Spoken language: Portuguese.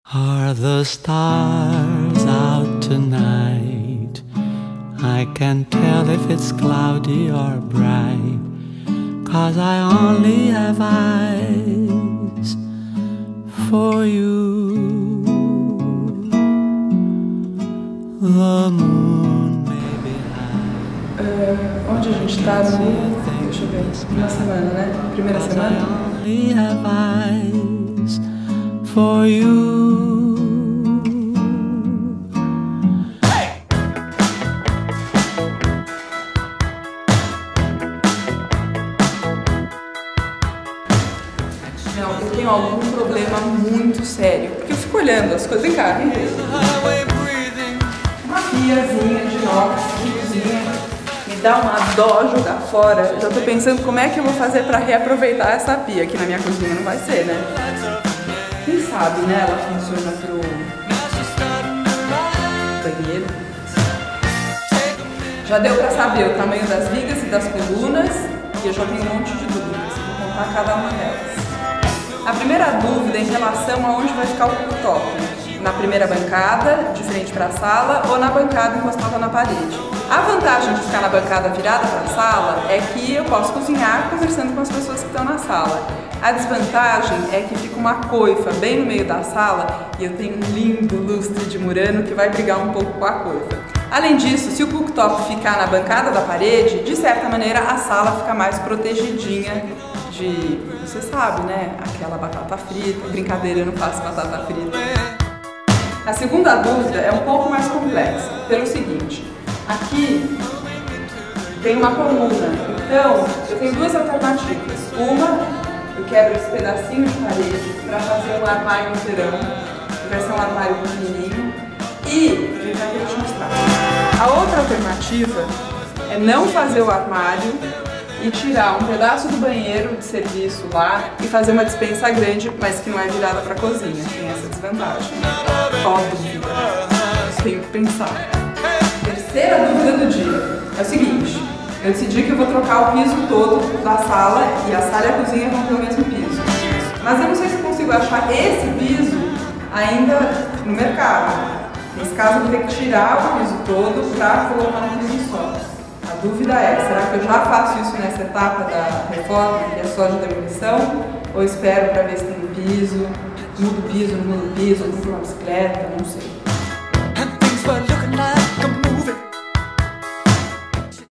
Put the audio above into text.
Are the stars out tonight? I can't tell if it's cloudy or bright, 'cause I only have eyes for you. The moon may be high. Onde a gente tá? Deixa eu ver. Uma semana, né? Primeira semana? I only have eyes for you. Não, eu tenho algum problema muito sério, porque eu fico olhando as coisas. Vem cá, vem ver. Uma piazinha de inox de cozinha, me dá uma dó jogar fora. Eu já tô pensando como é que eu vou fazer pra reaproveitar essa pia, que na minha cozinha não vai ser, né? Quem sabe, né, ela funciona pro banheiro. Já deu pra saber o tamanho das vigas e das colunas, e eu já tenho um monte de dúvidas, vou contar cada uma delas. A primeira dúvida é em relação a onde vai ficar o cooktop. Na primeira bancada, de frente para a sala, ou na bancada encostada na parede. A vantagem de ficar na bancada virada para a sala é que eu posso cozinhar conversando com as pessoas que estão na sala. A desvantagem é que fica uma coifa bem no meio da sala e eu tenho um lindo lustre de Murano que vai brigar um pouco com a coifa. Além disso, se o cooktop ficar na bancada da parede, de certa maneira a sala fica mais protegidinha de, você sabe, né, aquela batata frita. Brincadeira, eu não faço batata frita. A segunda dúvida é um pouco mais complexa, pelo seguinte: aqui tem uma coluna, então eu tenho duas alternativas. Uma, eu quebro esse pedacinho de parede para fazer um armário inteirão, que vai ser um armário pequenininho, e eu já quero te mostrar. A outra alternativa é não fazer o armário e tirar um pedaço do banheiro de serviço lá e fazer uma despensa grande, mas que não é virada para a cozinha. Tem essa desvantagem. Qual a dúvida? Tenho que pensar. Terceira dúvida do dia é o seguinte: eu decidi que eu vou trocar o piso todo da sala, e a sala e a cozinha vão ter o mesmo piso. Mas eu não sei se eu consigo achar esse piso ainda no mercado. Nesse caso, eu vou ter que tirar o piso todo para colocar no piso só. A dúvida é: será que eu já faço isso nessa etapa da reforma, que é só de demolição, ou espero para ver se tem piso, mudo o piso, não mudo o piso, ou compro uma bicicleta, não sei.